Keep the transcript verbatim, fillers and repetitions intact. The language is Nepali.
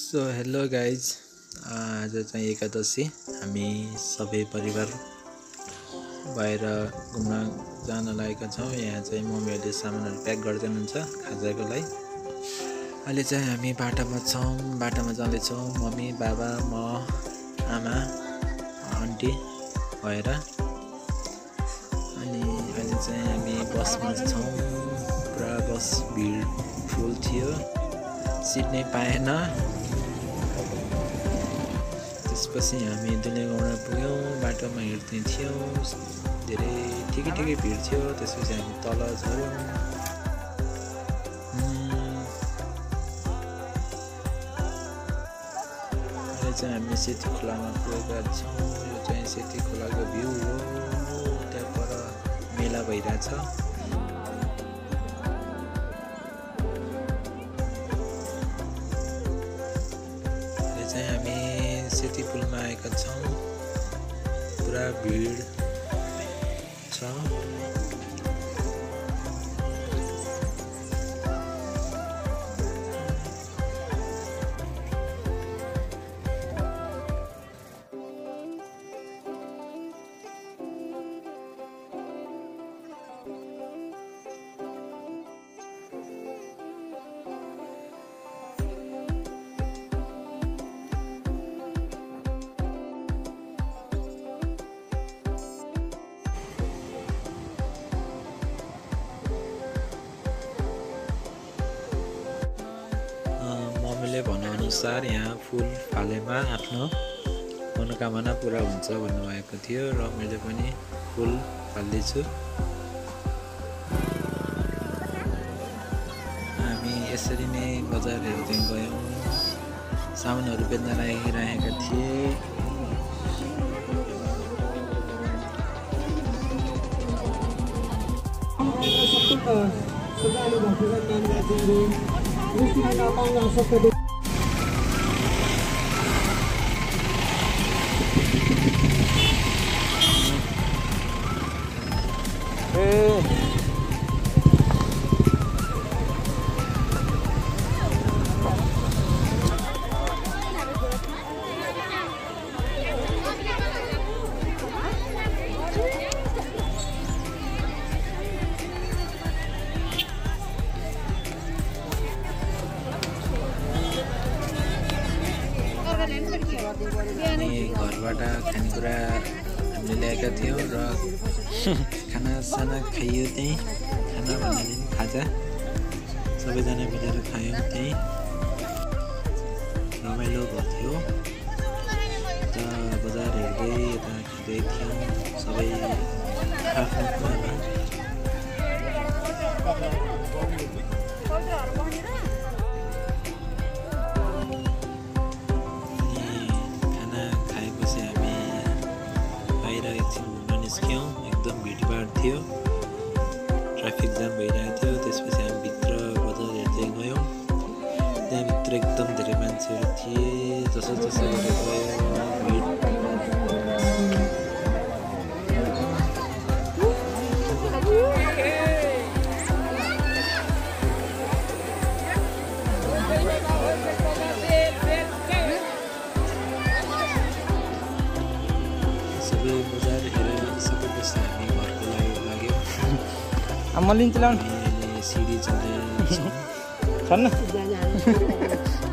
सो हेलो गाइज, आज चाहिँ एकादशी हामी सबै परिवार भएर घुम्न जान लागेका छौँ। यहाँ चाहिँ मम्मीहरूले सामानहरू प्याक गर्दै हुनुहुन्छ खाजाको लागि। अहिले चाहिँ हामी बाटामा छौँ, बाटामा जाँदैछौँ मम्मी, बाबा, म, आमा, आन्टी भएर। अनि अहिले चाहिँ हामी बसमा छौँ। पुरा बस भिड फुल थियो, सिट नै पाएन। त्यसपछि हामी दुलेगाउँडा पुग्यौँ। बाटोमा हिँड्दै थियौँ, धेरै ठिकै ठिकै भिड थियो। त्यसपछि हामी तल झऱ्यौँ। अहिले चाहिँ हामी सेती खोलामा पुगेका छौँ। यो चाहिँ सेती खोलाको भ्यू हो। त्यहाँ पर मेला भइरहेछ। हामी सेती पुलमा आएका छौँ। पुरा भिड छ। मम्मीले भनेअनुसार यहाँ फुल फालेमा आफ्नो मनोकामना पुरा हुन्छ भन्नुभएको थियो र मैले पनि फुल फाल्दैछु। हामी यसरी नै बजार हेर्दै गयौँ। सामानहरू बेच्न राखिरहेका थिए। अनि घरबाट खानेकुरा हामीले ल्याएका थियौँ र खानासाना खाइयो। त्यहीँ खाना भन्नाले खाजा सबैजना मिलेर खायौँ। त्यहीँ रमाइलो भएको थियो। यता बजार हेर्दै यता खाँदै थियौँ सबै आफ्नो कुरामा। एकदम भिडभाड थियो, ट्राफिक जाम भइरहेको थियो। त्यसपछि हामी भित्र बजार हेर्दै गयौँ। त्यहाँभित्र एकदम धेरै मान्छेहरू थिए। जसो जसो गरेर गयो भिड। सबै बजार हेरेर सकेपछि हामी घरको लागि लाग्यौँ। अब म लिन्छु ल्याउनु। सिडी चल्दैछौँ। छन्